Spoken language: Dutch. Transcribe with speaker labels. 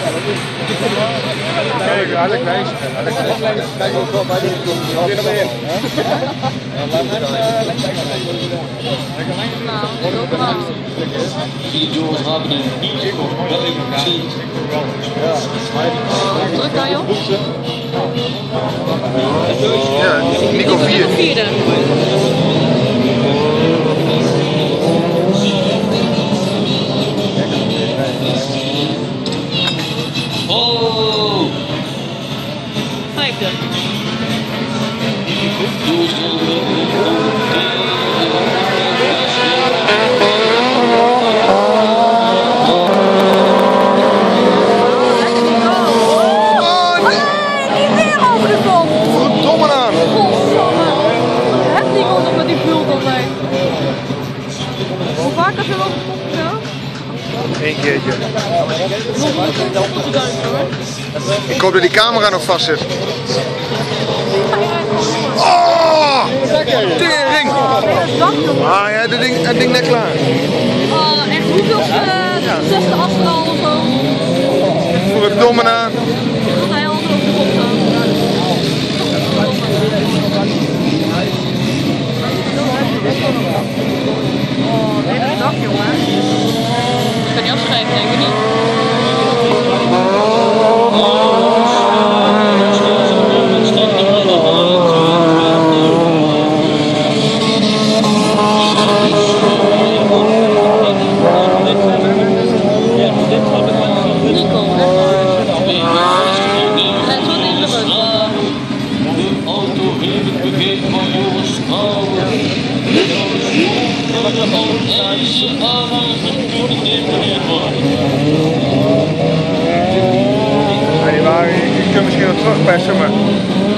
Speaker 1: Kijk, Alex wijzen. Kijk ook wel bij de
Speaker 2: Druk aan joh.
Speaker 3: Ja, Nico 4.
Speaker 2: Vierde. Vijfde.
Speaker 3: Verdomme aan!
Speaker 2: Echt niet goed met die bult online. Hoe vaak heb je wel gekocht gedaan?
Speaker 3: Eén keertje.
Speaker 2: Nog niet gedaan hoor.
Speaker 3: Ik hoop dat die camera nog vast zit. Oh! Tering! Ah ja, het ding net klaar.
Speaker 2: Oh, echt hoeveelste? Zesde afstand of zo?
Speaker 3: Verdomme aan!
Speaker 2: Dat hij al over de kop staan. Oh, het hele dak jongen. Ik kan niet afschrijven, denk ik niet. Nico, echt waar. Hij is zo tegen de bus.
Speaker 1: Je kunt misschien nog terugpersen, maar